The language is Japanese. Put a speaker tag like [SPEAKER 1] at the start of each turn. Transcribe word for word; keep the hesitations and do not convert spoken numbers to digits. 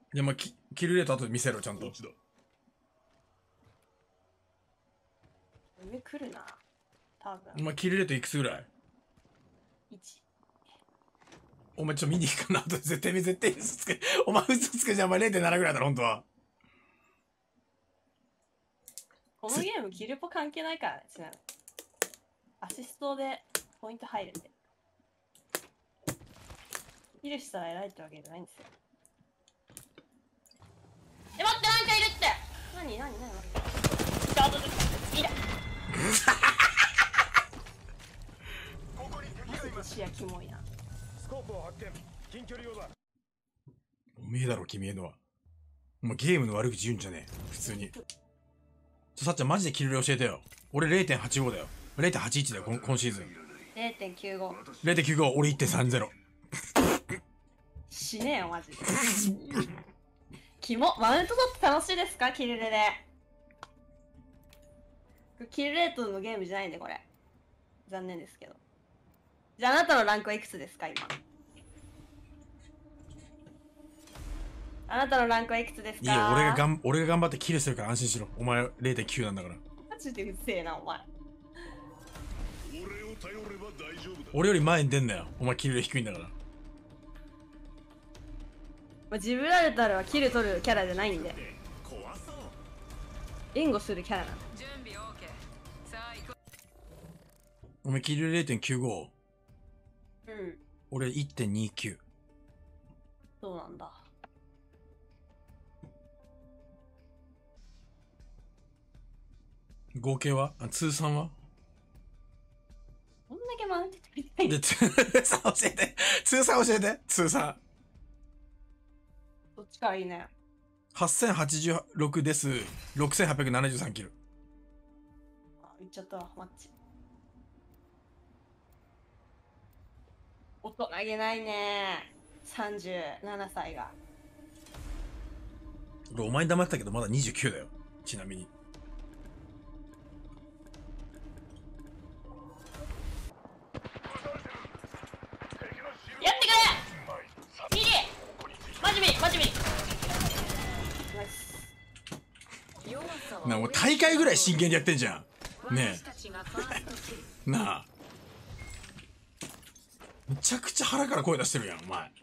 [SPEAKER 1] いや、まあ、キキルレート後で見せろ、ちゃんと。
[SPEAKER 2] 上来るな。多分。
[SPEAKER 1] お前、キルレートいくつぐらい？
[SPEAKER 2] いち。
[SPEAKER 1] お前、ちょ、見に行くかな。後で絶対、絶対嘘つけ。お前、嘘つけじゃん。お前 れいてんなな ぐらいだろ、ほんとは。
[SPEAKER 2] このゲーム、キルポ関係ないからね、ちなみに。アシストでポイント入るんで。キルしたら偉いってわけじゃないんですよ。え、待って、なんかいるって。なになになに待って。ちょっと待って、見た。マジで視野キモいな。
[SPEAKER 3] スコープを発見。近距離用だ。
[SPEAKER 1] おめえだろ、君へのは。お前、ゲームの悪口言うんじゃねえ。普通に。ちょ、さっちゃん、マジでキルレ教えてよ。俺 れいてんはちご だよ。れいてんはちいち だよ、今今シーズン。
[SPEAKER 2] れいてんきゅうご。
[SPEAKER 1] れいてんきゅうご、俺 いってんさんぜろ。
[SPEAKER 2] 死ねえよ、マジで。キモ。マウント取って楽しいですか、キルレで。キルレートのゲームじゃないんで、これ。残念ですけど。じゃあ、あなたのランクはいくつですか、今。あなたのランクはいくつですか？
[SPEAKER 1] いいよ、俺ががん、俺が頑張ってキルするから安心しろ。お前 れいてんきゅう なんだから。
[SPEAKER 2] マジでうっせえな、お前。
[SPEAKER 1] 俺より前に出んなよ。お前キルレ低いんだから。
[SPEAKER 2] まあ、ジブラルタルはキル取るキャラじゃないんで。援護するキャラなんで。
[SPEAKER 1] お前キルレ れいてんきゅうご。
[SPEAKER 2] うん。
[SPEAKER 1] 俺 いってんにきゅう。
[SPEAKER 2] そうなんだ。
[SPEAKER 1] 合計はあ、通算は
[SPEAKER 2] こんだけマウント取りたいん
[SPEAKER 1] で、
[SPEAKER 2] だ。
[SPEAKER 1] 通算教えて。通算教えて。通算。
[SPEAKER 2] どっちからいいね。
[SPEAKER 1] はっせんはちじゅうろくです。ろくせんはっぴゃくななじゅうさんキル。
[SPEAKER 2] あ、言っちゃったわ、マッチ。大人げないね。さんじゅうななさいが。
[SPEAKER 1] 俺お前に黙ってたけどまだにじゅうきゅうだよ。ちなみに。
[SPEAKER 2] やってくれミリマジミリマジミリナイス。
[SPEAKER 1] なあ、もう大会ぐらい真剣にやってんじゃん。ねえ。なあ。めちゃくちゃ腹から声出してるやん、お前。